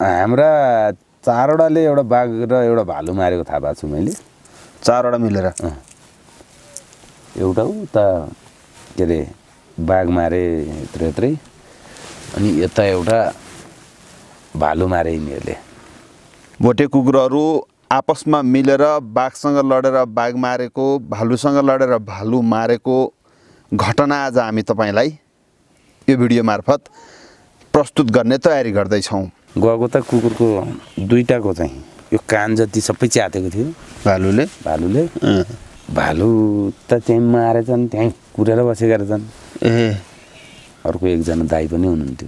हाम्रा 4वटाले एउटा बाघ र एउटा भालु मारेको थाहा भएको छु मैले। 4वटा मिलेर एउटा उता के अरे बाघ मारे यत्रै अनि यता एउटा भालु मारे यिनीहरूले। भोटे कुकुरहरू आपसमा मिलेर बाघसँग लडेर बाघ मारेको, भालुसँग लडेर भालु मारेको घटना आज हामी तपाईलाई यो भिडियो मार्फत प्रस्तुत गर्ने तयारी गर्दैछौँ। गएको त कुकुरको 2टाको चाहिँ यो कान जति सबै च्यातेको थियो भालुले। भालु त त्यहीँ मारेछन्, त्यहीँ कुरेर बसेका रहेछन्। अर्को एकजना दाइ पनि हुनुहुन्थ्यो,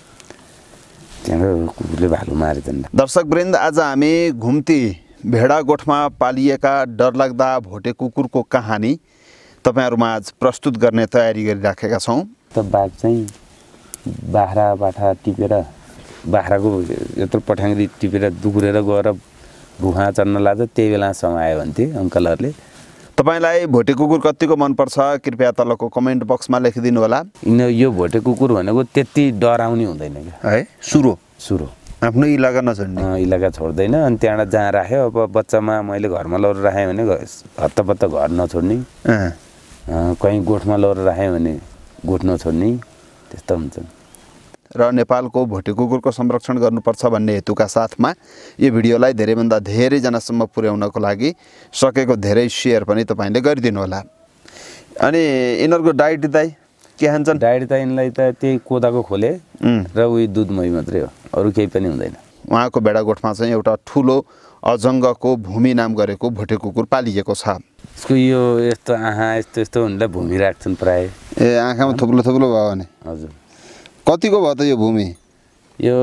त्यहाँबाट कुकुरले भालु मारेछन्। दर्शकवृन्द, आज हामी घुम्ती भेडागोठमा पालिएका डरलाग्दा भोटे कुकुरको कहानी तपाईहरुमा आज प्रस्तुत गर्ने तयारी गरिराखेका छौँ। त बाघ चाहिँ बाख्राबाट टिपेर बाख्राको यत्रो पठाङ्ग्री टिपेर दुगुरेर गएर भुवा चढ्न लाग्छ, त्यही बेलासम्म आयो भन्थे अङ्कलहरूले। तपाईलाई भोटे कुकुर कतिको मनपर्छ कृपया तलको कमेन्ट बक्समा लेखिदिनु होला। यो भोटे कुकुर भनेको त्यति डराउने हुँदैन क्या है, सुरो आफ्नो इलाका नछोड्ने, इलाका छोड्दैन। अनि त्यहाँबाट जहाँ राख्यो, अब बच्चामा मैले घरमा लगेर राखेँ भने हत्तपत्त घर नछोड्ने, कहीँ गोठमा लगेर राखेँ भने गोठ नछोड्ने, त्यस्तो हुन्छ। र नेपालको भोटे कुकुरको संरक्षण गर्नुपर्छ भन्ने हेतुका साथमा यो भिडियोलाई धेरैभन्दा धेरैजनासम्म पुर्याउनको लागि सकेको धेरै सेयर पनि तपाईले गरिदिनु होला। अनि यिनीहरूको डाइट दाइ के खान्छन्? डाइट त यिनलाई त त्यही कोदाको खोले र उही दुध मही मात्रै हो, अरू केही पनि हुँदैन। उहाँको भेडागोठमा चाहिँ एउटा ठुलो अजङ्गको भूमि नाम गरेको भोटे कुकुर पालिएको छ। यसको यो यस्तो आँखा यस्तो हुँदा भूमि राख्छन् प्राय। आँखामा थुप्लो भयो भने? हजुर। कतिको भयो त यो भूमि? यो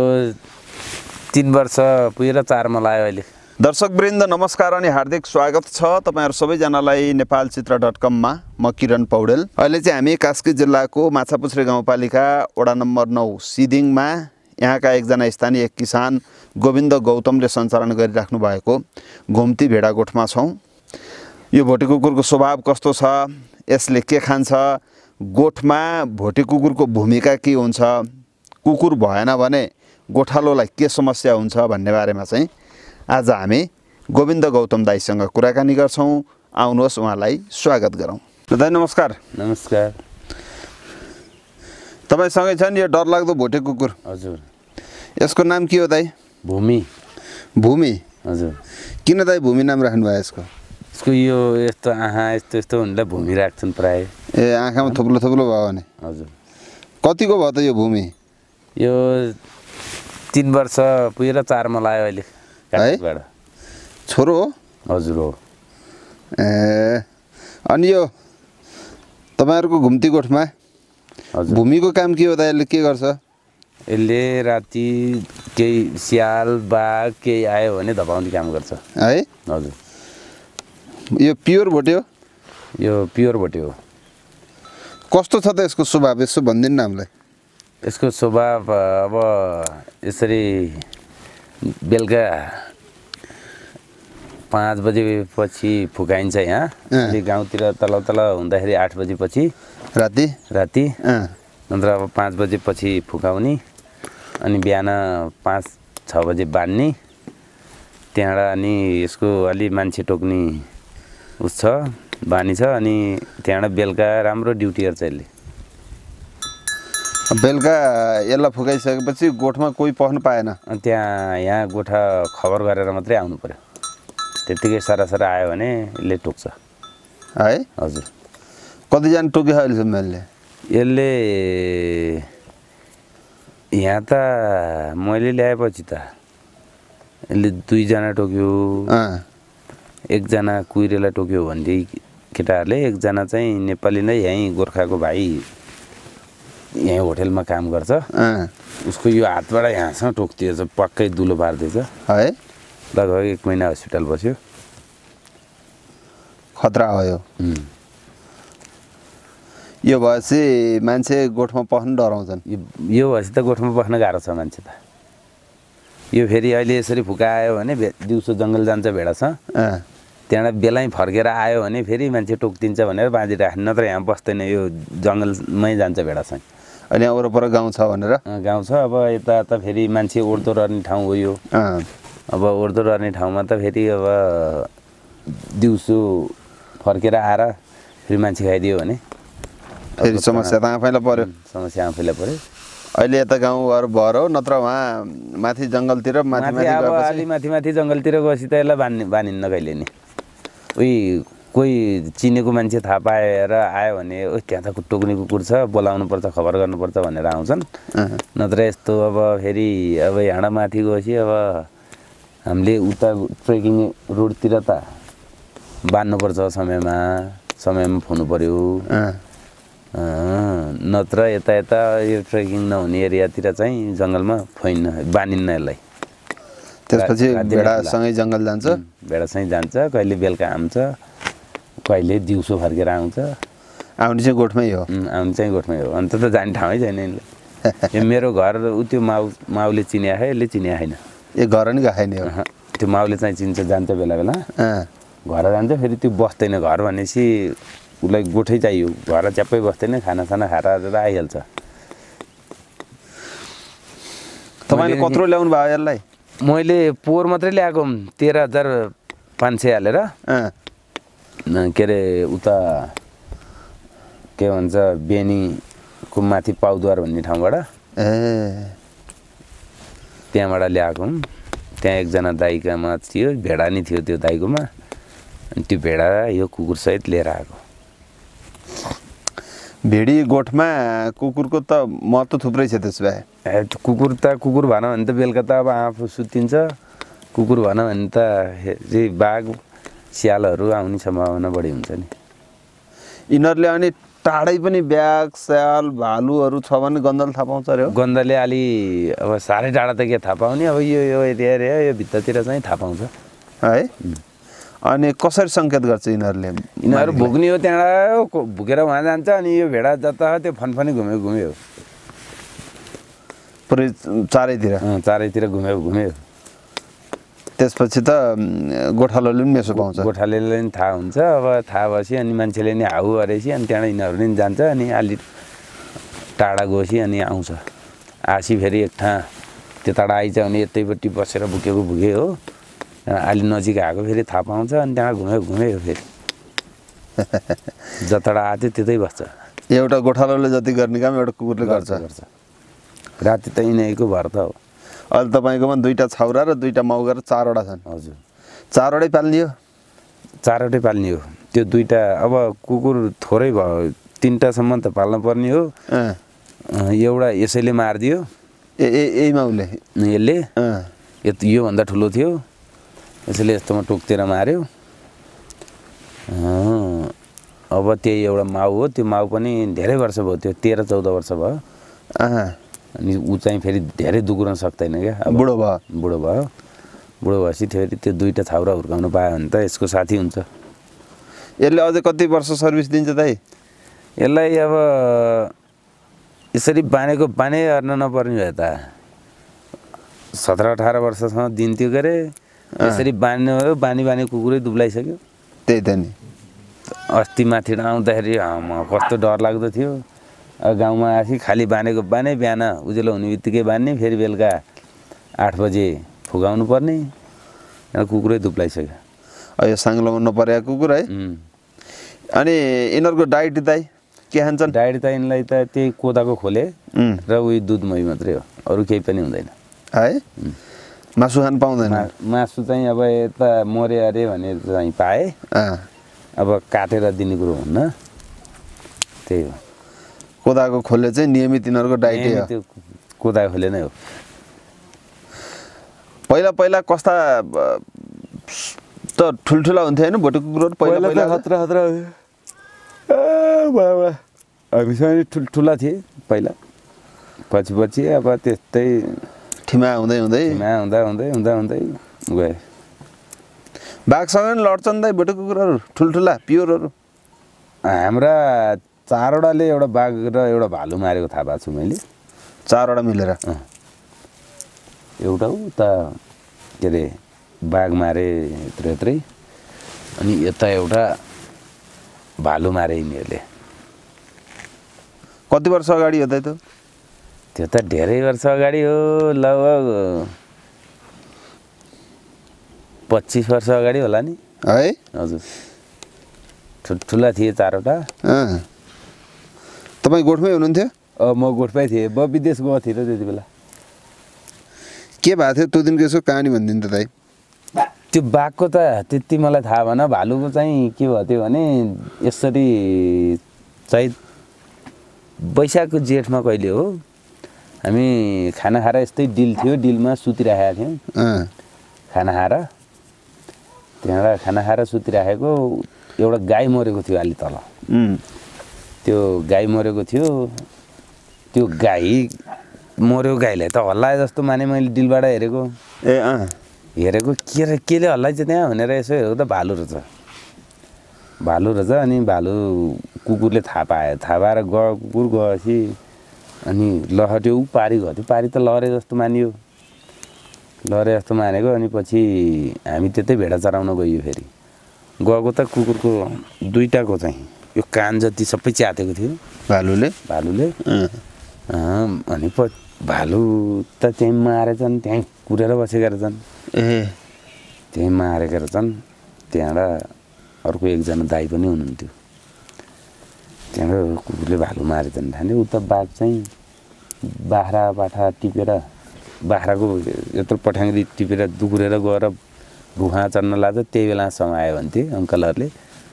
3 वर्ष पुगेर 4मा लाग्यो अहिले। दर्शकवृन्द नमस्कार अनि हार्दिक स्वागत छ तपाईहरु सबैजनालाई नेपालचित्र.com मा। म किरण पौडेल। अहिले चाहिँ हामी कास्की जिल्लाको माछापुछ्रे गाउँपालिका वडा नम्बर 9 सिदिङमा यहाँका एकजना स्थानीय किसान गोविन्द गौतमले सञ्चालन गरिराख्नु भएको घुम्ती भेडागोठमा छौँ। यो भोटे कुकुरको स्वभाव कस्तो छ, यसले के खान्छ, गोठमा भोटे कुकुरको भूमिका के हुन्छ, कुकुर भएन भने गोठालोलाई के समस्या हुन्छ भन्ने बारेमा चाहिँ आज हामी गोविन्द गौतम दाइसँग कुराकानी गर्छौँ। आउनुहोस् उहाँलाई स्वागत गरौँ। दाइ नमस्कार। नमस्कार। तपाईसँगै छ नि यो डरलाग्दो भोटे कुकुर? हजुर। यसको नाम के हो दाइ? भूमि। भूमि? हजुर। किन दाइ भूमि नाम राख्नु भयो यसको? यसको यो यस्तो आँखा यस्तो हुँदा भूमि राख्छन् प्राय। आँखामा थुप्लो भयो भने? हजुर। कतिको भयो त यो भूमि? यो 3 वर्ष पुगेर 4मा लाग्यो अहिले। है? छोरो हो? हजुर हो। अनि यो तपाईहरुको घुम्ती गोठमा भूमिको काम के हो त? यसले के गर्छ? यसले राति केही स्याल बाघ केही आयो भने धपाउने काम गर्छ। है? हजुर। यो प्योर भोटे हो? यो प्योर भोटे हो। कस्तो छ त यसको स्वभाव, यसो भनिदिनु न हामीलाई। यसको स्वभाव अब यसरी बेलुका 5 बजेपछि फुकाइन्छ यहाँ। गाउँतिर तल हुँदाखेरि 8 बजेपछि राति नत्र अब 5 बजेपछि फुकाउने, अनि बिहान 5-6 बजे बाँध्ने। त्यहाँबाट अनि यसको अलि मान्छे टोक्ने उस छ, बानी छ। अनि त्यहाँबाट बेलुका राम्रो ड्युटी गर्छ यसले। बेलुका यसलाई फुकाइसकेपछि गोठमा कोही पस्न पाएन? यहाँ गोठा खबर गरेर मात्रै आउनु पर्यो। त्यतिकै सरासर आयो भने यसले टोक्छ। है? हजुर। कतिजना टोक्यो अहिलेसम्म यसले? यहाँ त मैले ल्याएपछि त यसले 2 जना टोक्यो, 1 जना कुहिरेलाई टोक्यो भन्दै केटाहरूले, 1 जना चाहिँ नेपाली नै यहीँ गोर्खाको भाइ यहीँ होटेलमा काम गर्छ। उसको यो हातबाट यहाँसँग टोक्दिएछ, पक्कै दुलो पार्दैछ। है? लगभग 1 महिना हस्पिटल बस्यो। खतरा हो यो भएपछि मान्छे गोठमा पस्न डराउँछन्। यो भएपछि त गोठमा पस्न गाह्रो छ मान्छे त। यो फेरि अहिले यसरी फुकायो भने दिउँसो जङ्गल जान्छ भेडासँग, त्यहाँबाट बेलै फर्केर आयो भने फेरि मान्छे टोक्दिन्छ भनेर बाँधिराख्ने, नत्र यहाँ बस्दैन, यो जङ्गलमै जान्छ भेडासँग। अनि यहाँ वरपर गाउँ छ भनेर गाउँ छ। अब यता त फेरि मान्छे ओर्दो रहने ठाउँ हो यो। अब ओर्दो रहने ठाउँमा त फेरि अब दिउँसो फर्केर आएर फेरि मान्छे खाइदियो भने फेरि समस्या त आफैलाई पर्यो। समस्या आफैलाई पर्यो। अहिले यता गाउँहरू भएर हो, नत्र वहाँ माथि जङ्गलतिर माथि अब अलि माथि जङ्गलतिर गएपछि त यसलाई बानिन्न कहिले नि। उही कोही चिनेको मान्छे थाहा पाएर आयो भने त्यहाँ त टोक्ने कुकुर छ, बोलाउनुपर्छ, खबर गर्नुपर्छ भनेर आउँछन्। नत्र यस्तो अब फेरि अब हाँडा माथि गएपछि अब हामीले उता ट्रेकिङ रोडतिर त बान्नुपर्छ समयमा फुनु पर्यो। नत्र यता यो ट्रेकिङ नहुने एरियातिर चाहिँ जङ्गलमा बानिन्न यसलाई। त्यसपछि भेडासँगै जङ्गल जान्छ। भेडासँगै जान्छ, कहिले बेलुका आउँछ, कहिले दिउँसो फर्केर आउँछ। आउने चाहिँ गोठमै हो। आउने चाहिँ गोठमै हो। अन्त त जाने ठाउँै छैन यसले। यो मेरो घर ऊ त्यो माउले चिनिया है, यसले चिनिया छैन। यो घर नि गएन हो। त्यो माउले चाहिँ चिन्छ, जान्छ बेला बेला घर जान्छ। फेरि त्यो बस्दैन, घर भनेपछि उसलाई गोठै चाहियो। घर च्याप्पै बस्दैन, खानासाना खाएर आइहाल्छ। तपाईँले कत्रो ल्याउनु भयो यसलाई? मैले पोहोर मात्रै ल्याएको 13,500 हालेर। के अरे उता के भन्छ बेनीको माथि पाउद्वार भन्ने ठाउँबाट त्यहाँबाट ल्याएको। त्यहाँ एकजना दाइकामा थियो, भेडा नि थियो त्यो दाइकोमा। अनि त्यो भेडा यो कुकुरसहित लिएर आएको। भेडी गोठमा कुकुरको त महत्त्व थुप्रै छ। त्यसो भए कुकुर भन भने त बेलुका त अब आफू सुतिन्छ। कुकुर भन भने त बाघ स्यालहरू आउने सम्भावना बढी हुन्छ नि। यिनीहरूले अनि टाढै पनि ब्याग स्याल भालुहरू छ भने गन्धले थाहा पाउँछ अरे हो। गन्धले अलि अब साह्रै टाढा त के थाहा पाउने। अब यो एरिया यो भित्रतिर चाहिँ थाहा पाउँछ है। अनि कसरी सङ्केत गर्छ यिनीहरू भुक्ने हो, त्यहाँबाट भुकेर उहाँ जान्छ। अनि यो भेडा जता त्यो फनफनी घुम्यो पुरै चारैतिर घुम्यो। त्यसपछि त गोठालोले पनि मेसो पाउँछ। गोठालेले पनि थाहा हुन्छ। अब थाहा भएपछि अनि मान्छेले नि हाउ गरेपछि अनि त्यहाँबाट यिनीहरू नि जान्छ। अनि अलि टाढा गएपछि अनि आउँछ। आसी फेरि एक ठाउँ त्यताबाट आइज भने यतैपट्टि बसेर भुके हो। अलि नजिक आएको फेरि थाहा पाउँछ। अनि त्यहाँबाट घुम्यो फेरि जताबाट आएको थियो त्यतै बस्छ। एउटा गोठालोले जति गर्ने काम एउटा कुकुरले गर्छ। राति त यिनीहरूको भर त हो। अहिले तपाईँकोमा 2टा छाउरा र 2टा माउगा र 4वटा छन्। हजुर, 4वटै पाल्ने हो। 4वटै पाल्ने हो। त्यो 2टा अब कुकुर थोरै भयो, 3टासम्म त पाल्न पर्ने हो। एउटा यसैले मारिदियो। यही माउले यसले योभन्दा ठुलो थियो, यसैले यस्तोमा टोक्तेर मार्यो। अब त्यही एउटा माउ हो। त्यो माउ पनि धेरै वर्ष भयो, त्यो 13-14 वर्ष भयो। अनि ऊ चाहिँ फेरि धेरै दुगुर्न सक्दैन क्या। बुढो भयो। बुढो भएपछि फेरि त्यो 2टा छाउरा हुर्काउनु पायो भने त यसको साथी हुन्छ। यसले अझै कति वर्ष सर्भिस दिन्छ दाइ? यसलाई अब यसरी बाने हेर्न नपर्ने भयो त 17-18 वर्षसम्म दिन्थ्यो के अरे। यसरी बान्ने हो, बानी कुकुरै दुब्लाइसक्यो। त्यही त नि। अस्ति माथि आउँदाखेरि कस्तो डर लाग्दो थियो। गाउँमा आएपछि खालि बाने बिहान उज्यालो हुने बित्तिकै बान्ने, फेरि बेलुका 8 बजे फुकाउनु पर्ने। कुकुरै दुब्लाइसक्यो। यो साङ्लोमा नपरेको कुकुर है। अनि यिनीहरूको डाइट दाइ के खान्छन्? डाइट त यिनलाई त त्यही कोदाको खोले र उही दुध मही मात्रै हो, अरू केही पनि हुँदैन है। मासु खान पाउँदैन? मासु चाहिँ अब यता मरे अरे भने चाहिँ पाए। अब काटेर दिने कुरो हुन्न, त्यही हो। कोदाको खोले चाहिँ नियमित यिनीहरूको डाइटै हो। त्यो कोदाको खोले नै हो। पहिला कस्ता त ठुल्ठुला हुन्थ्यो होइन भोटे कुकुरहरू? पहिला खतरा हामीसँग ठुल्ठुला थिए पहिला। पछि अब त्यस्तै ठिमा हुँदै गए। बाघसँग नि लड्छन् दाइ भोटे कुकुरहरू ठुल्ठुला प्योरहरू? हाम्रा 4वटाले एउटा बाघ र एउटा भालु मारेको थाहा भएको छु मैले। 4वटा मिलेर? एउटा उता के अरे बाघ मारे यत्रै, अनि यता एउटा भालु मारे यिनीहरूले। कति वर्ष अगाडि हो त? त्यो त धेरै वर्ष अगाडि हो, लगभग 25 वर्ष अगाडि होला नि है। हजुर, ठुला थिए 4वटा। तपाईँ गोठमै हुनुहुन्थ्यो? म गोठमै थिएँ, म विदेश गएको थिएँ र त्यति बेला। के भएको थियो त्यो दिनको यसो कहानी भनिदिनु त दाइ। त्यो बाघको त त्यति मलाई थाहा भएन। भालुको चाहिँ के भयो थियो भने यसरी चैत वैशाखको जेठमा कहिले हो, हामी खाना खाएर यस्तै डिल थियो, डिलमा सुतिराखेका थियौँ खाना खाएर। त्यहाँबाट खाना खाएर सुतिराखेको एउटा गाई मरेको थियो अलि तल। त्यो गाई मरेको थियो, त्यो गाई मऱ्यो, गाईलाई त हल्लाए जस्तो माने मैले डिलबाट हेरेको। हेरेको केले हल्लाइछ त्यहाँ भनेर यसो हेरेको त भालु रहेछ। अनि भालु कुकुरले थाहा पाएर गयो। कुकुर गएपछि अनि लहट्यो, ऊ पारी गयो। त्यो पारी त लहरे जस्तो मानियो, लहरे जस्तो मानेको। अनि पछि हामी त्यतै भेडा चराउन गयो। फेरि गएको त कुकुरको 2टाको चाहिँ यो कान जति सबै च्यातेको थियो भालुले। अनि भालु त त्यहीँ मारेछन्, त्यहीँ कुरेर बसेका रहेछन्। त्यहीँ मारेका रहेछन्। त्यहाँबाट अर्को एकजना दाइ पनि हुनुहुन्थ्यो। त्यहाँबाट कुकुरले भालु मारेछन् ठाने। उता बाघ चाहिँ बाख्रा पाठा टिपेर, बाख्राको यत्रो पठाङ्ग्री टिपेर दुकुरेर गएर गुफा चढ्न लाग्छ। त्यही बेलासम्म आयो भन्थे अङ्कलहरूले।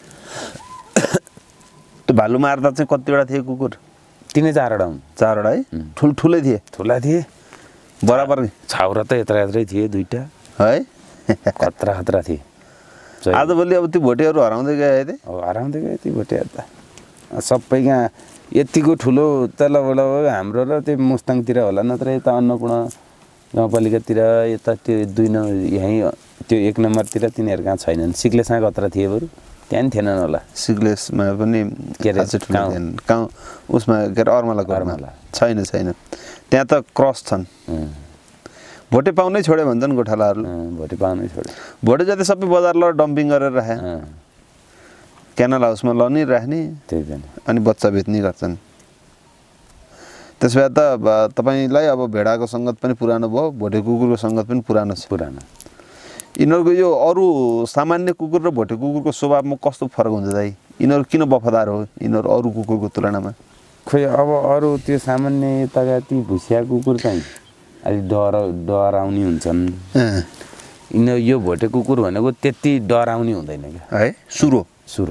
त्यो भालु मार्दा चाहिँ कतिवटा थिए कुकुर? 3-4वटा हुन्। 4वटा है? ठुल्ठुलै थिए? ठुला थिए बराबर। छाउरा त यत्रै थिए 2टा है। खतरा थिए। आजभोलि अब त्यो भोटेहरू हराउँदै गए थिए। हराउँदै गए ती भोटेहरू त सबै कहाँ यतिको ठुलो तलबाट हाम्रो र त्यो मुस्ताङतिर होला, नत्र यता अन्नपूर्ण गाउँपालिकातिर यता त्यो 2 यहीँ त्यो 1 नम्बरतिर तिनीहरू कहाँ छैनन्। सिक्लेसमा कत्र थिए बरु, त्यहाँ नि थिएनन् होला। सिक्लेसमा पनि के अरे गाउँ उसमा के अरे अर्मलाको छैन। त्यहाँ त क्रस छन्। भोटे पाउनै छोड्यो भन्छन् गोठालाहरूले। भोटे पाउनै छोड्यो। भोटे जति सबै बजार ल डम्पिङ गरेर राखे, क्यानल हाउसमा लनी राख्ने, त्यही पनि अनि बच्चा बेच्ने गर्छन्। त्यसो भए त तपाईँलाई अब भेडाको सङ्गत पनि पुरानो भयो, भोटे कुकुरको सङ्गत पनि पुरानो छ। यिनीहरूको यो अरू सामान्य कुकुर र भोटे कुकुरको स्वभावमा कस्तो फरक हुन्छ दाइ? यिनीहरू किन वफादार हो यिनीहरू अरू कुकुरको तुलनामा? खोइ अब अरू त्यो सामान्य यताका ती भुसिया कुकुर चाहिँ अलि डराउने हुन्छन्। यिनीहरू यो भोटे कुकुर भनेको त्यति डराउने हुँदैन क्या है। सुरो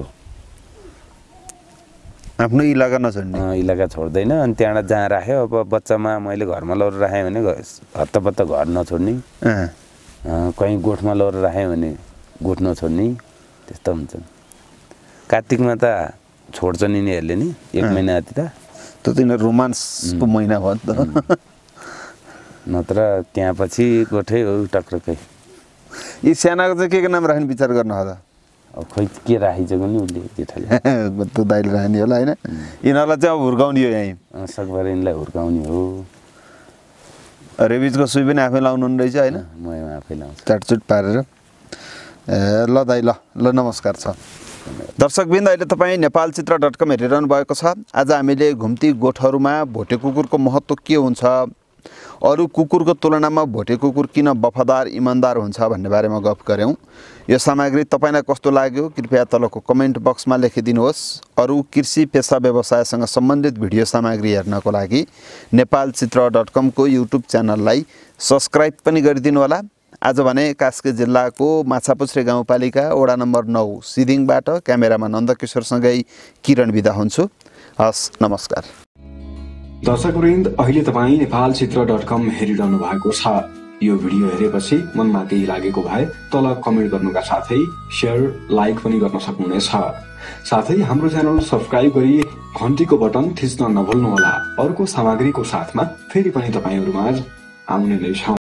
आफ्नो इलाका नछोड्ने, इलाका छोड्दैन। अनि त्यहाँबाट जहाँ राख्यो, अब बच्चामा मैले घरमा लगेर राखेँ भने हत्तपत्त घर नछोड्ने, कहीँ गोठमा लगेर राखेँ भने गोठ नछोड्ने, त्यस्तो हुन्छ। कार्तिकमा त छोड्छन् यिनीहरूले नि 1 महिना जति त। त्यो त यिनीहरू रोमान्सको महिना हो नि त। नत्र त्यहाँ पछि गोठै हो टक्रकै। यी सानाको चाहिँ के नाम राख्ने विचार गर्नु होला? अब खोइ के राखिसक्यो नि उसले जेठाले। त्यो दाइले राख्ने होला होइन? यिनीहरूलाई चाहिँ अब हुर्काउने हो यहीँ, सकभर यिनलाई हुर्काउने हो। रेबिजको सुई पनि आफै लाउनु रहेछ होइन? म आफै लाउँछु, चाटचुट पारेर। ल दाइ, ल नमस्कार छ। दर्शकबिन्द, अहिले तपाईँ नेपालचित्र.com हेरिरहनु भएको छ। आज हामीले घुम्ती गोठहरूमा भोटे कुकुरको महत्त्व के हुन्छ, अरू कुकुरको तुलनामा भोटे कुकुर किन वफादार इमान्दार हुन्छ भन्ने बारेमा गफ गऱ्यौँ। यो सामग्री तपाईँलाई कस्तो लाग्यो कृपया तलको कमेन्ट बक्समा लेखिदिनुहोस्। अरू कृषि पेसा व्यवसायसँग सम्बन्धित भिडियो सामग्री हेर्नको लागि नेपालचित्र.com को युट्युब च्यानललाई सब्सक्राइब पनि गरिदिनु होला। आज भने कास्की जिल्लाको माछापुछ्रे गाउँपालिका वडा नम्बर 9 सिदिङबाट क्यामेरामा नन्दकिशोरसँगै किरण बिदा हुन्छु। हस्, नमस्कार। दर्शकवृन्द, अहिले तपाईँ नेपालचित्र.com हेरिरहनु भएको छ। यो भिडियो हेरेपछि मनमा केही लागेको भए तल कमेन्ट गर्नुका साथै शेयर, लाइक पनि गर्न सक्नुहुनेछ। साथै हाम्रो च्यानल सब्सक्राइब गरी घन्टीको बटन थिच्न नभुल्नुहोला। अर्को सामग्रीको साथमा फेरि पनि तपाईहरुमाझ आउने नै छौं।